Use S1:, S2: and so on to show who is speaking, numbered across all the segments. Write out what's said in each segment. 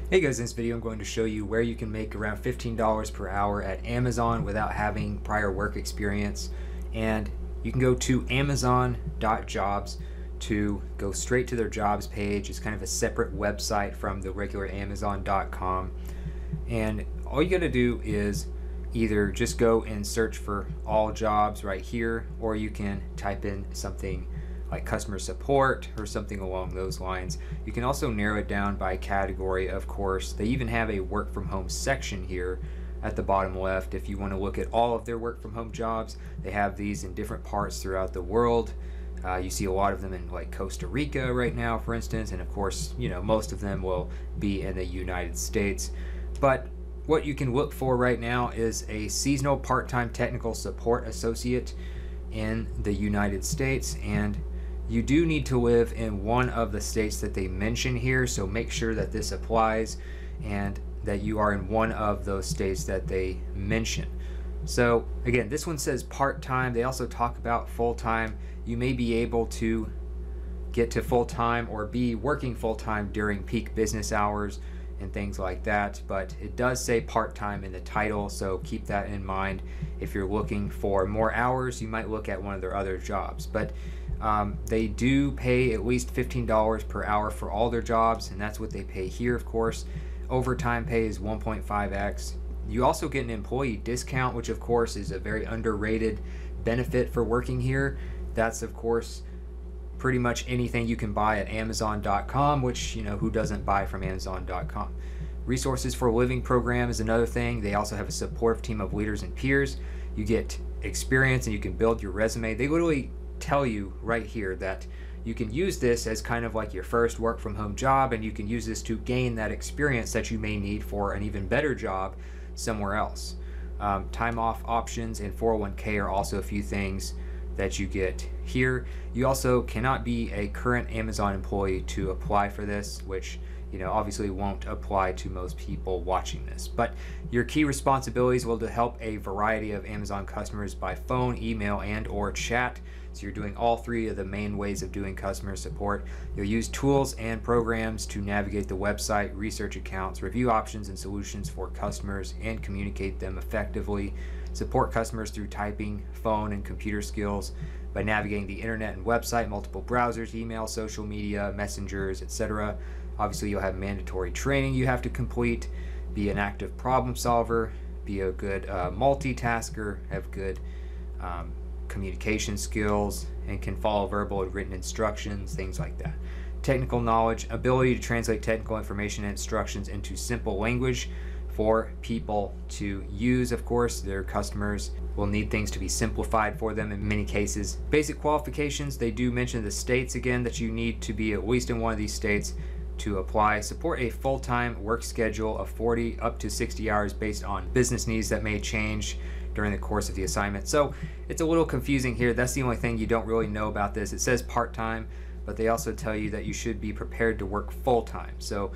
S1: Hey guys, in this video I'm going to show you where you can make around $15 per hour at Amazon without having prior work experience. And you can go to amazon.jobs to go straight to their jobs page. It's kind of a separate website from the regular amazon.com. And all you got to do is either just go and search for all jobs right here, or you can type in something like customer support or something along those lines. You can also narrow it down by category, of course. They even have a work from home section here at the bottom left. If you want to look at all of their work from home jobs, they have these in different parts throughout the world. You see a lot of them in like Costa Rica right now, for instance, and of course, most of them will be in the United States. But what you can look for right now is a seasonal part-time technical support associate in the United States, and you do need to live in one of the states that they mention here, so make sure that this applies and that you are in one of those states that they mention. So again, this one says part-time. They also talk about full-time. You may be able to get to full-time or be working full-time during peak business hours and things like that, but it does say part-time in the title, so keep that in mind. If you're looking for more hours, you might look at one of their other jobs, but they do pay at least $15 per hour for all their jobs, and that's what they pay here. Of course, overtime pay is 1.5x. You also get an employee discount, which of course is a very underrated benefit for working here. That's of course pretty much anything you can buy at amazon.com, which who doesn't buy from amazon.com. Resources for a living program is another thing. They also have a supportive team of leaders and peers. You get experience and you can build your resume. They literally tell you right here that you can use this as kind of like your first work from home job, and you can use this to gain that experience that you may need for an even better job somewhere else. Time off options and 401k are also a few things that you get here. You also cannot be a current Amazon employee to apply for this, which obviously won't apply to most people watching this. But your key responsibilities will to help a variety of Amazon customers by phone, email, and or chat. So you're doing all three of the main ways of doing customer support. You'll use tools and programs to navigate the website, research accounts, review options and solutions for customers, and communicate them effectively. Support customers through typing, phone, and computer skills by navigating the internet and website, multiple browsers, email, social media, messengers, etc. Obviously, you'll have mandatory training you have to complete. Be an active problem solver. Be a good multitasker. Have good communication skills, and can follow verbal and written instructions, things like that. Technical knowledge, ability to translate technical information and instructions into simple language for people to use. Of course, their customers will need things to be simplified for them in many cases. Basic qualifications, they do mention the states again that you need to be at least in one of these states to apply. Support a full-time work schedule of 40 up to 60 hours based on business needs that may change during the course of the assignment. So it's a little confusing here. That's the only thing you don't really know about this. It says part-time, but they also tell you that you should be prepared to work full-time. So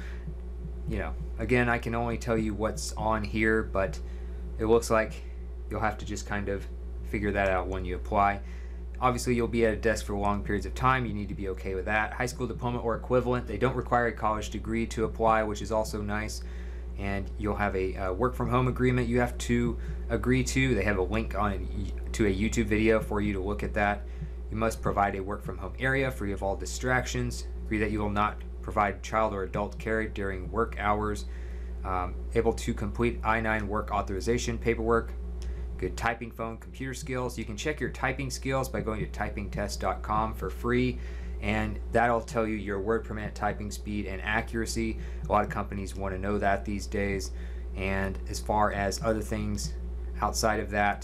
S1: again, I can only tell you what's on here, but it looks like you'll have to just kind of figure that out when you apply. Obviously, you'll be at a desk for long periods of time. You need to be okay with that. High school diploma or equivalent. They don't require a college degree to apply, which is also nice. And you'll have a work from home agreement you have to agree to. They have a link to a YouTube video for you to look at that. You must provide a work from home area free of all distractions. Agree that you will not provide child or adult care during work hours. Able to complete I-9 work authorization paperwork. Good typing, phone, computer skills. You can check your typing skills by going to typingtest.com for free, and that'll tell you your word per minute typing speed and accuracy. A lot of companies want to know that these days. And as far as other things outside of that,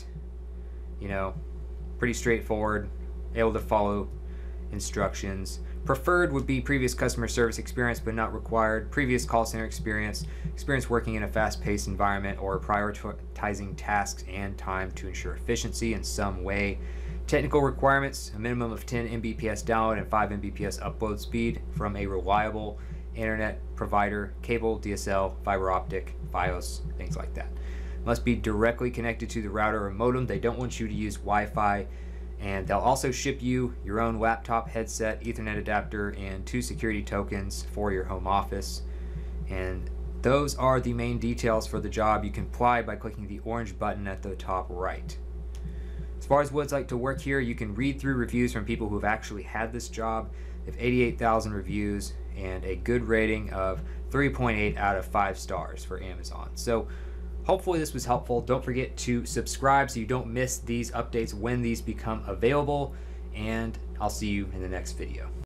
S1: pretty straightforward, able to follow instructions. Preferred would be previous customer service experience, but not required. Previous call center experience working in a fast-paced environment, or prioritizing tasks and time to ensure efficiency in some way. Technical requirements, a minimum of 10 Mbps download and 5 Mbps upload speed from a reliable internet provider, cable, DSL, fiber optic, FiOS, things like that. Must be directly connected to the router or modem. They don't want you to use Wi-Fi. And they'll also ship you your own laptop, headset, Ethernet adapter, and 2 security tokens for your home office. And those are the main details for the job. You can apply by clicking the orange button at the top right. As far as what it's like to work here, you can read through reviews from people who have actually had this job. They have 88,000 reviews and a good rating of 3.8 out of 5 stars for Amazon. So hopefully this was helpful. Don't forget to subscribe so you don't miss these updates when these become available, and I'll see you in the next video.